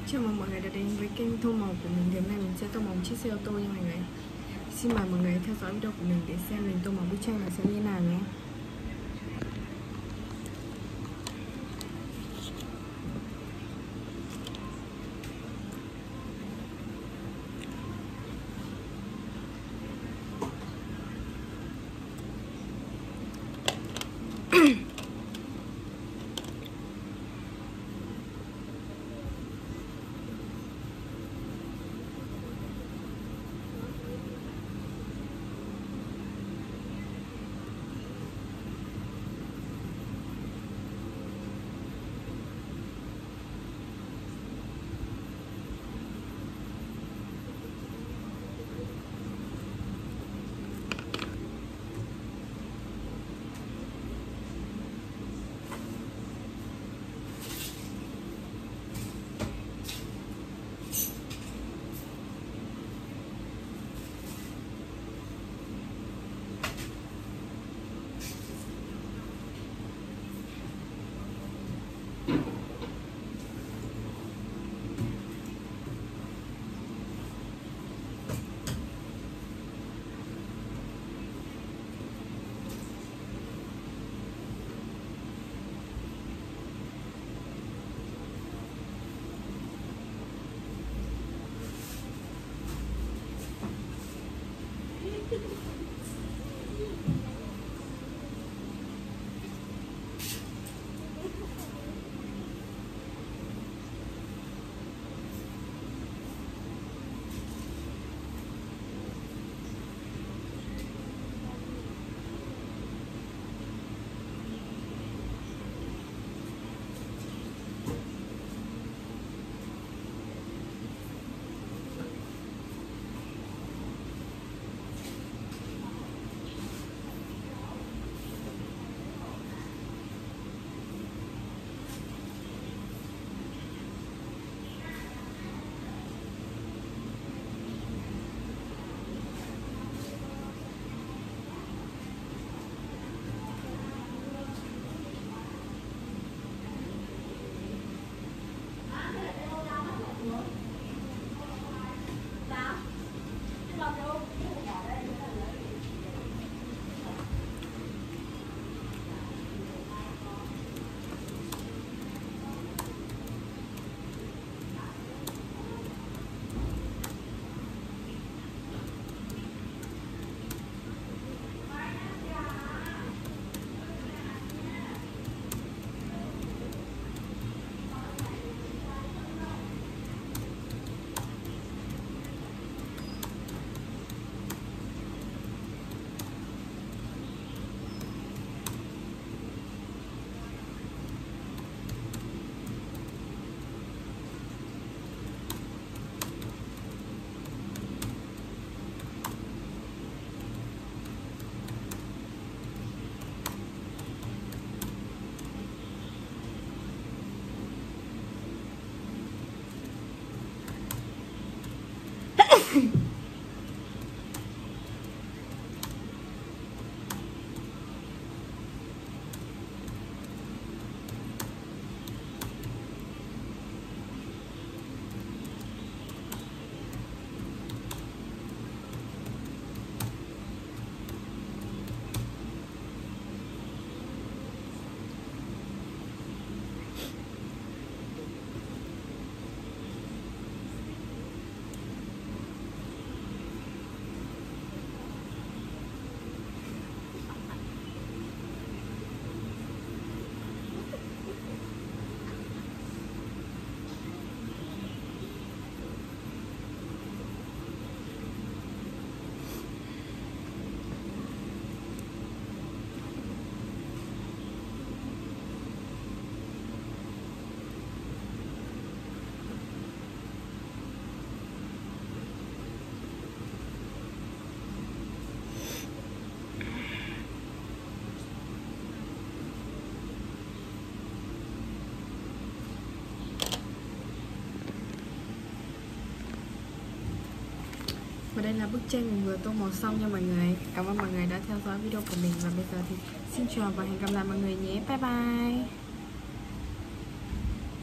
Chào mừng mọi người đã đến với kênh tô màu của mình. Ngày hôm nay mình sẽ tô màu chiếc xe ô tô nha mọi người. Xin mời mọi người theo dõi video của mình để xem mình tô màu bức tranh là sẽ như thế nào nhé. Và đây là bức tranh mình vừa tô màu xong nha mọi người. Cảm ơn mọi người đã theo dõi video của mình. Và bây giờ thì xin chào và hẹn gặp lại mọi người nhé. Bye bye.